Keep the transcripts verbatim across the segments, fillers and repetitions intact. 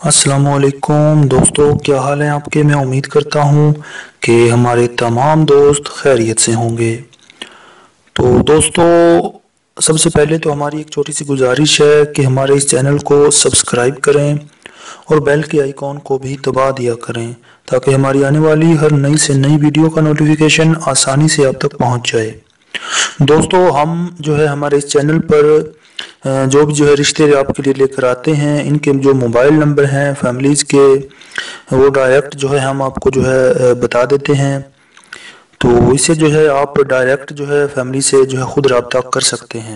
अस्सलाम वालेकुम दोस्तों, क्या हाल है आपके। मैं उम्मीद करता हूँ कि हमारे तमाम दोस्त खैरियत से होंगे। तो दोस्तों, सबसे पहले तो हमारी एक छोटी सी गुजारिश है कि हमारे इस चैनल को सब्सक्राइब करें और बेल के आइकॉन को भी दबा दिया करें ताकि हमारी आने वाली हर नई से नई वीडियो का नोटिफिकेशन आसानी से आप तक पहुंच जाए। दोस्तों, हम जो है हमारे इस चैनल पर अ, जो भी जो है रिश्ते आपके लिए लेकर आते हैं, इनके जो मोबाइल नंबर हैं फैमिलीज़ के, वो डायरेक्ट जो है हम आपको जो है अ, बता देते हैं। तो इससे जो है आप डायरेक्ट जो है फैमिली से जो है खुद रब्ता कर सकते हैं।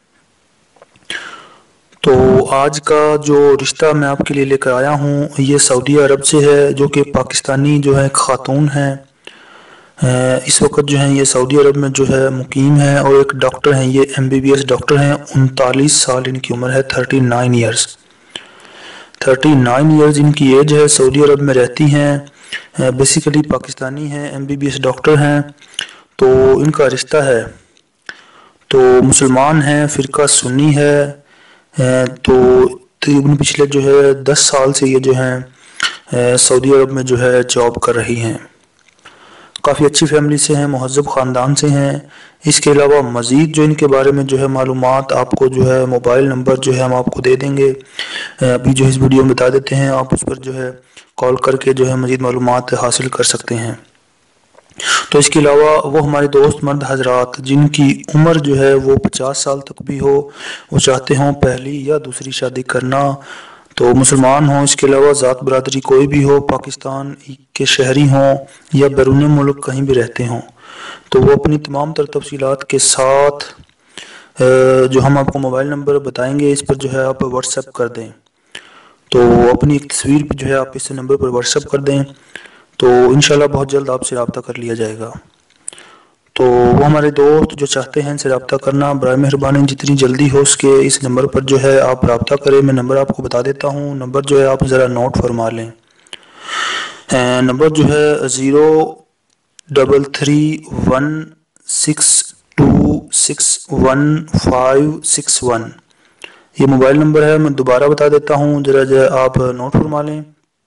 तो आज का जो रिश्ता मैं आपके लिए लेकर आया हूँ ये सऊदी अरब से है, जो कि पाकिस्तानी जो है खातून है। अ, इस वक्त जो है ये सऊदी अरब में जो है मुकीम है और एक डॉक्टर हैं, ये M B B S doctor हैं। उनतालीस साल इनकी उम्र है, thirty nine years thirty nine years इनकी एज है। सऊदी अरब में रहती हैं, बेसिकली पाकिस्तानी हैं, M B B S doctor हैं। तो इनका रिश्ता है तो मुसलमान हैं, फ़िरका सुन्नी है। अ, तो तकरीबन पिछले जो है दस साल से ये जो हैं सऊदी अरब में जो है जॉब कर रही हैं। काफ़ी अच्छी फैमिली से हैं, महज़ब ख़ानदान से हैं। इसके अलावा मज़ीद जो इनके बारे में जो है मालूमात आपको जो है मोबाइल नंबर जो है हम आपको दे देंगे, अभी जो इस वीडियो में बता देते हैं। आप उस पर जो है कॉल करके जो है मज़ीद मालूमात हासिल कर सकते हैं। तो इसके अलावा वो हमारे दोस्त मर्द हजरात जिनकी उम्र जो है वो पचास साल तक भी हो, वो चाहते हों पहली या दूसरी शादी करना, तो मुसलमान हों, इसके अलावा ज़ात बरादरी कोई भी हो, पाकिस्तान के शहरी हों या बैरून मुल्क कहीं भी रहते हों, तो वो अपनी तमाम तर तफसीलात के साथ जो हम आपको मोबाइल नंबर बताएंगे इस पर जो है आप व्हाट्सएप कर दें। तो अपनी एक तस्वीर पर जो है आप इस नंबर पर व्हाट्सएप कर दें, तो इंशाल्लाह बहुत जल्द आपसे रब्ता कर लिया जाएगा। तो वो हमारे दोस्त जो चाहते हैं इनसे रब्ता करना, बराए मेहरबानी जितनी जल्दी हो सके इस नंबर पर जो है आप रब्ता करें। मैं नंबर आपको बता देता हूँ, नंबर जो है आप ज़रा नोट फरमा लें। नंबर जो है zero double three one six two six one five six one, ये मोबाइल नंबर है। मैं दोबारा बता देता हूँ, ज़रा जो है आप नोट फरमा लें।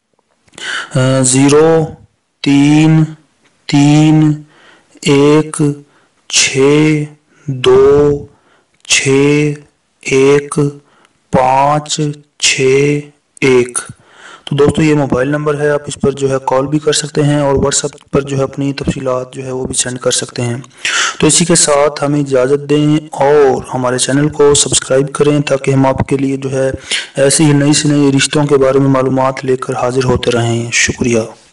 ज़ीरो तीन तीन एक छ दो छ एक पाँच छ एक। तो दोस्तों, ये मोबाइल नंबर है, आप इस पर जो है कॉल भी कर सकते हैं और व्हाट्सएप पर जो है अपनी तफसीलात जो है वो भी सेंड कर सकते हैं। तो इसी के साथ हमें इजाज़त दें और हमारे चैनल को सब्सक्राइब करें ताकि हम आपके लिए जो है ऐसे ही नई से नई रिश्तों के बारे में मालूमात लेकर हाजिर होते रहें। शुक्रिया।